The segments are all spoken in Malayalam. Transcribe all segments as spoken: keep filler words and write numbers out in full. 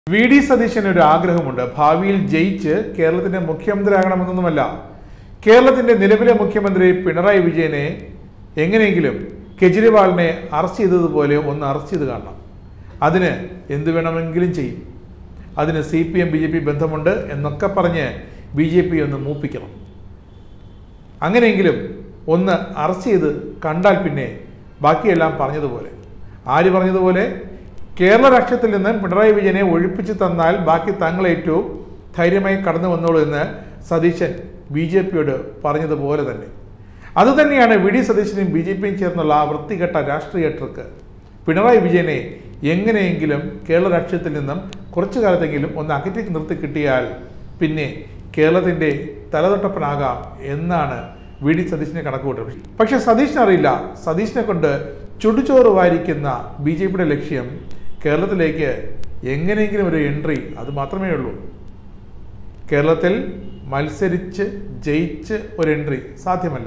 വി ഡി സതീശന് ഒരു ആഗ്രഹമുണ്ട്. ഭാവിയിൽ ജയിച്ച് കേരളത്തിന്റെ മുഖ്യമന്ത്രിയാകണമെന്നൊന്നുമല്ല. കേരളത്തിന്റെ നിലവിലെ മുഖ്യമന്ത്രി പിണറായി വിജയനെ എങ്ങനെയെങ്കിലും കെജ്രിവാളിനെ അറസ്റ്റ് ചെയ്തതുപോലെ ഒന്ന് അറസ്റ്റ് ചെയ്ത് കാണണം. അതിന് എന്ത് വേണമെങ്കിലും ചെയ്യും. അതിന് C P M B J P ബന്ധമുണ്ട് എന്നൊക്കെ പറഞ്ഞ് ബി ജെ പി ഒന്ന് മൂപ്പിക്കണം. അങ്ങനെയെങ്കിലും ഒന്ന് അറസ്റ്റ് ചെയ്ത് കണ്ടാൽ പിന്നെ ബാക്കിയെല്ലാം പറഞ്ഞതുപോലെ. ആര് പറഞ്ഞതുപോലെ? കേരള രാഷ്ട്രീയത്തിൽ നിന്ന് പിണറായി വിജയനെ ഒഴിപ്പിച്ചു തന്നാൽ ബാക്കി തങ്ങളേറ്റു ധൈര്യമായി കടന്നു വന്നോളൂ എന്ന് സതീശൻ ബി ജെ പിയോട് പറഞ്ഞതുപോലെ തന്നെ. അതുതന്നെയാണ് വി ഡി സതീശനും ബി ജെ പിയും ചേർന്നുള്ള ആ വൃത്തികെട്ട രാഷ്ട്രീയ ട്രിക്ക്. പിണറായി വിജയനെ എങ്ങനെയെങ്കിലും കേരള രാഷ്ട്രീയത്തിൽ നിന്നും കുറച്ചു കാലത്തെങ്കിലും ഒന്ന് അകറ്റി നിർത്തി കിട്ടിയാൽ പിന്നെ കേരളത്തിൻ്റെ തലതൊട്ടപ്പനാകാം എന്നാണ് വി ഡി സതീശനെ കണക്കുകൂട്ടുന്നത്. പക്ഷെ സതീശനറിയില്ല, സതീശനെ കൊണ്ട് ചുടുചോറ് വാരിക്കുന്ന ബി ജെ പിയുടെ ലക്ഷ്യം കേരളത്തിലേക്ക് എങ്ങനെയെങ്കിലും ഒരു എൻട്രി, അത് മാത്രമേ ഉള്ളൂ. കേരളത്തിൽ മത്സരിച്ച് ജയിച്ച് ഒരു എൻട്രി സാധ്യമല്ല.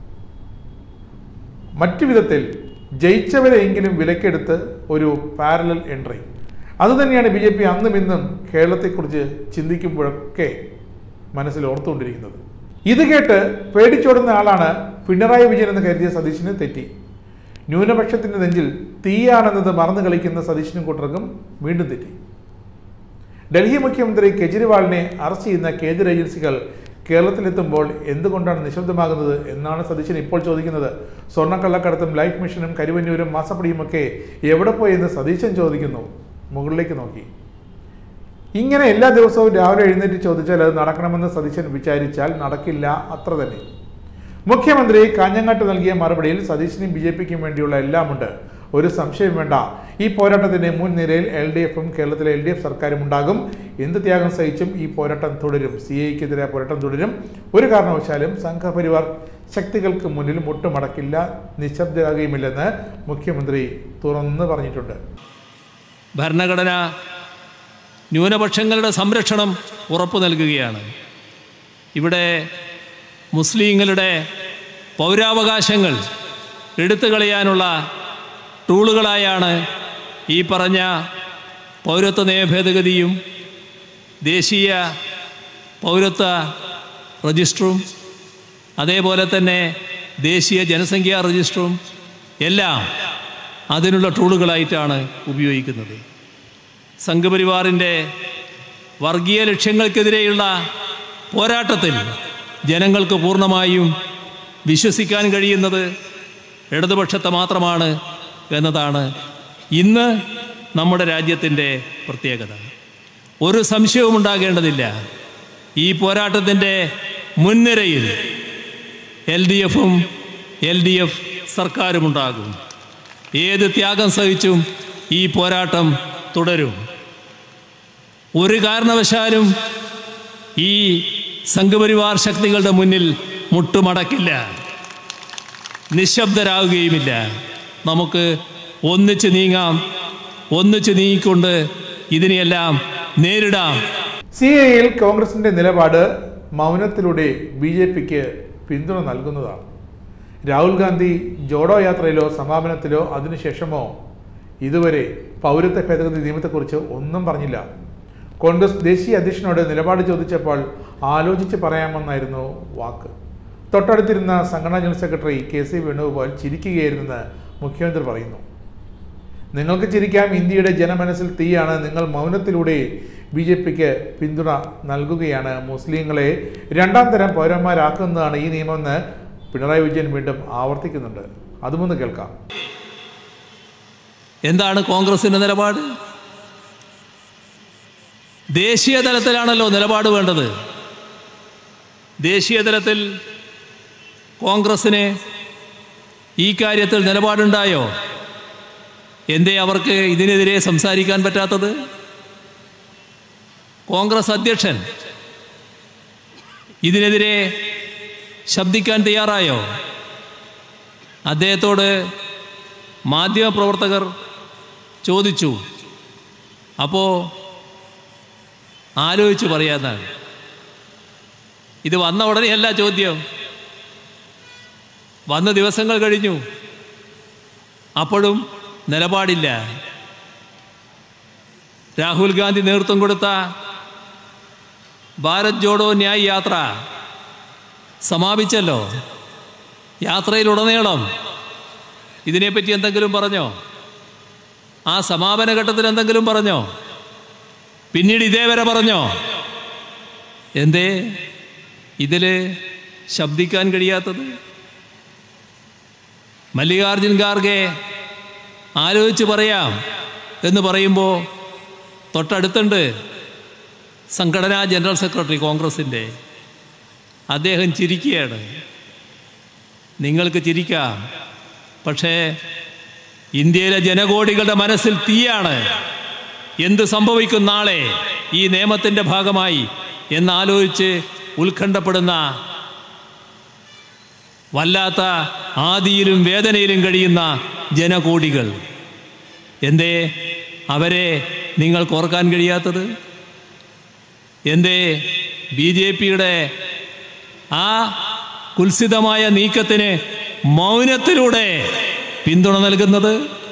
മറ്റു വിധത്തിൽ ജയിച്ചവരെയെങ്കിലും വിലക്കെടുത്ത് ഒരു പാരലൽ എൻട്രി, അതുതന്നെയാണ് ബി ജെ പി അന്നും ഇന്നും കേരളത്തെക്കുറിച്ച് ചിന്തിക്കുമ്പോഴൊക്കെ മനസ്സിൽ ഓർത്തുകൊണ്ടിരിക്കുന്നത്. ഇത് കേട്ട് പേടിച്ചോടുന്ന ആളാണ് പിണറായി വിജയൻ എന്ന് കരുതിയ സതീശന് തെറ്റി. ന്യൂനപക്ഷത്തിൻ്റെ നെഞ്ചിൽ തീയാണെന്നത് മറന്നു കളിക്കുന്ന സതീശനും കൂട്ടർക്കും വീണ്ടും തെറ്റി. ഡൽഹി മുഖ്യമന്ത്രി കെജ്രിവാളിനെ അറസ്റ്റ് ചെയ്യുന്ന കേന്ദ്ര ഏജൻസികൾ കേരളത്തിലെത്തുമ്പോൾ എന്തുകൊണ്ടാണ് നിശബ്ദമാകുന്നത് എന്നാണ് സതീശൻ ഇപ്പോൾ ചോദിക്കുന്നത്. സ്വർണ്ണക്കള്ളക്കടത്തും ലൈഫ് മിഷനും കരുവന്നൂരും മാസപ്പടിയുമൊക്കെ എവിടെ പോയി എന്ന് സതീശൻ ചോദിക്കുന്നു, മുകളിലേക്ക് നോക്കി. ഇങ്ങനെ എല്ലാ ദിവസവും രാവിലെ എഴുന്നേറ്റ് ചോദിച്ചാൽ അത് നടക്കണമെന്ന് സതീശൻ വിചാരിച്ചാൽ നടക്കില്ല, അത്ര തന്നെ. മുഖ്യമന്ത്രി കാഞ്ഞങ്ങാട്ട് നൽകിയ മറുപടിയിൽ സതീശനും ബി ജെ പിക്കും വേണ്ടിയുള്ള എല്ലാമുണ്ട്, ഒരു സംശയം വേണ്ട. ഈ പോരാട്ടത്തിന്റെ മുൻനിരയിൽ എൽ ഡി എഫും കേരളത്തിലെ എൽ ഡി എഫ് സർക്കാരും ഉണ്ടാകും. എന്ത് ത്യാഗം സഹിച്ചും ഈ പോരാട്ടം തുടരും. സി ഐക്കെതിരെ പോരാട്ടം തുടരും. ഒരു കാരണവശാലും സംഘപരിവാർ ശക്തികൾക്ക് മുന്നിൽ മുട്ടുമടക്കില്ല, നിശബ്ദരാകുകയുമില്ലെന്ന് മുഖ്യമന്ത്രി തുറന്ന് പറഞ്ഞിട്ടുണ്ട്. ഭരണഘടന ന്യൂനപക്ഷങ്ങളുടെ സംരക്ഷണം ഉറപ്പു നൽകുകയാണ്. ഇവിടെ മുസ്ലിങ്ങളുടെ പൗരാവകാശങ്ങൾ എടുത്തു കളയാനുള്ള ടൂളുകളായാണ് ഈ പറഞ്ഞ പൗരത്വ നിയമ ഭേദഗതിയും ദേശീയ പൗരത്വ രജിസ്റ്ററും അതേപോലെ തന്നെ ദേശീയ ജനസംഖ്യാ രജിസ്റ്ററും എല്ലാം അതിനുള്ള ടൂളുകളായിട്ടാണ് ഉപയോഗിക്കുന്നത്. സംഘപരിവാറിൻ്റെ വർഗീയ ലക്ഷ്യങ്ങൾക്കെതിരെയുള്ള പോരാട്ടത്തിൽ ജനങ്ങൾക്ക് പൂർണ്ണമായും വിശ്വസിക്കാൻ കഴിയുന്നത് ഇടതുപക്ഷത്തെ മാത്രമാണ് എന്നതാണ് ഇന്ന് നമ്മുടെ രാജ്യത്തിൻ്റെ പ്രത്യേകത. ഒരു സംശയവും ഉണ്ടാകേണ്ടതില്ല. ഈ പോരാട്ടത്തിൻ്റെ മുൻനിരയിൽ എൽ ഡി എഫും എൽ ഡി എഫ് സർക്കാരുമുണ്ടാകും. ഏത് ത്യാഗം സഹിച്ചും ഈ പോരാട്ടം തുടരും. ഒരു കാരണവശാലും ഈ സംഘപരിവാർ ശക്തികളുടെ മുന്നിൽ മുട്ടുമടക്കില്ല, നിശബ്ദരാകുകയുമില്ല. നമുക്ക് ഒന്നിച്ച് നീങ്ങാം, ഒന്നിച്ച് നീങ്ങിക്കൊണ്ട് ഇതിനെയെല്ലാം നേരിടാം. സി എയിൽ കോൺഗ്രസിന്റെ നിലപാട് മൗനത്തിലൂടെ ബി ജെ പിക്ക് പിന്തുണ നൽകുന്നതാണ്. രാഹുൽ ഗാന്ധി ജോഡോ യാത്രയിലോ സമാപനത്തിലോ അതിനുശേഷമോ ഇതുവരെ പൗരത്വ ഭേദഗതി നിയമത്തെക്കുറിച്ച് ഒന്നും പറഞ്ഞില്ല. കോൺഗ്രസ് ദേശീയ അധ്യക്ഷനോട് നിലപാട് ചോദിച്ചപ്പോൾ ആലോചിച്ച് പറയാമെന്നായിരുന്നു വാക്ക്. തൊട്ടടുത്തിരുന്ന സംഘടനാ general secretary K C Venugopal ചിരിക്കുകയായിരുന്നെന്ന് മുഖ്യമന്ത്രി പറയുന്നു. നിങ്ങൾക്ക് ചിരിക്കാം, ഇന്ത്യയുടെ ജനമനസ്സിൽ തീയാണ്. നിങ്ങൾ മൗനത്തിലൂടെ ബി ജെ പിക്ക് പിന്തുണ നൽകുകയാണ്. മുസ്ലിങ്ങളെ രണ്ടാം തരം പൗരന്മാരാക്കുന്നതാണ് ഈ നിയമമെന്ന് പിണറായി വിജയൻ വീണ്ടും ആവർത്തിക്കുന്നുണ്ട്. അതുമൊന്ന് കേൾക്കാം. എന്താണ് കോൺഗ്രസിൻ്റെ നിലപാട്? ദേശീയ തലത്തിലാണല്ലോ നിലപാട് വേണ്ടത്. ദേശീയ തലത്തിൽ കോൺഗ്രസിന് ഈ കാര്യത്തിൽ നിലപാടുണ്ടായോ? എന്തേ അവർക്ക് ഇതിനെതിരെ സംസാരിക്കാൻ പറ്റാത്തത്? കോൺഗ്രസ് അധ്യക്ഷൻ ഇതിനെതിരെ ശബ്ദിക്കാൻ തയ്യാറായോ? അദ്ദേഹത്തോട് മാധ്യമപ്രവർത്തകർ ചോദിച്ചു. അപ്പോൾ ആലോചിച്ച് പറയാന്നാണ്. ഇത് വന്ന ഉടനെയല്ല ചോദ്യം, വന്ന ദിവസങ്ങൾ കഴിഞ്ഞു, അപ്പോഴും നിലപാടില്ല. രാഹുൽ ഗാന്ധി നേതൃത്വം കൊടുത്ത ഭാരത് ജോഡോ ന്യായ് യാത്ര സമാപിച്ചല്ലോ. യാത്രയിലുടനീളം ഇതിനെപ്പറ്റി എന്തെങ്കിലും പറഞ്ഞോ? ആ സമാപന ഘട്ടത്തിൽ എന്തെങ്കിലും പറഞ്ഞോ? പിന്നീട് ഇതേവരെ പറഞ്ഞോ? എന്തേ ഇതിൽ ശബ്ദിക്കാൻ കഴിയാത്തത്? മല്ലികാർജുൻ ഖാർഗെ ആലോചിച്ച് പറയാം എന്ന് പറയുമ്പോൾ തൊട്ടടുത്തുണ്ട് സംഘടനാ ജനറൽ സെക്രട്ടറി കോൺഗ്രസിൻ്റെ. അദ്ദേഹം ചിരിക്കുകയാണ്. നിങ്ങൾക്ക് ചിരിക്കാം, പക്ഷേ ഇന്ത്യയിലെ ജനകോടികളുടെ മനസ്സിൽ തീയാണ്. എന്ത് സംഭവിക്കും നാളെ ഈ നിയമത്തിൻ്റെ ഭാഗമായി എന്നാലോചിച്ച് ഉത്കണ്ഠപ്പെടുന്ന, വല്ലാത്ത ആദിയിലും വേദനയിലും കഴിയുന്ന ജനകോടികൾ. എന്തേ അവരെ നിങ്ങൾക്ക് ഓർക്കാൻ കഴിയാത്തത്? എന്തേ ബി ജെ പിയുടെ ആ കുൽസിതമായ നീക്കത്തിന് മൗനത്തിലൂടെ പിന്തുണ നൽകുന്നത്?